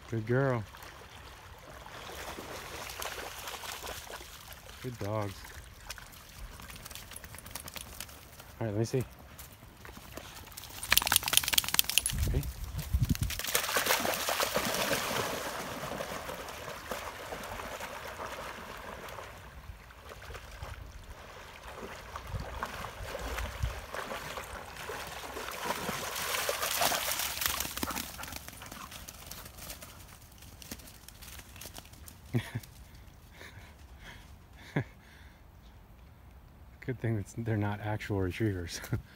Good girl. Good dogs. All right, let me see. Okay. Good thing that they're not actual retrievers.